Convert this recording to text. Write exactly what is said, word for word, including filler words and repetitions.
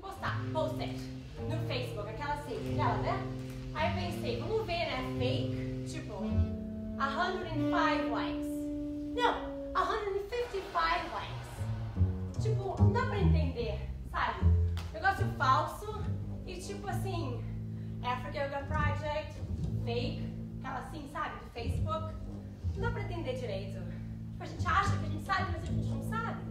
postar, posted, no Facebook, aquela assim, aquela, né? Aí eu pensei, vamos ver, né, fake, tipo, one hundred five likes. Não, one hundred fifty-five likes. Tipo, não dá pra entender, sabe? Negócio falso e tipo assim, Africa Yoga Project, fake, aquela assim, sabe, do Facebook. Não dá pra entender direito. Tipo, a gente acha que a gente sabe, mas a gente não sabe.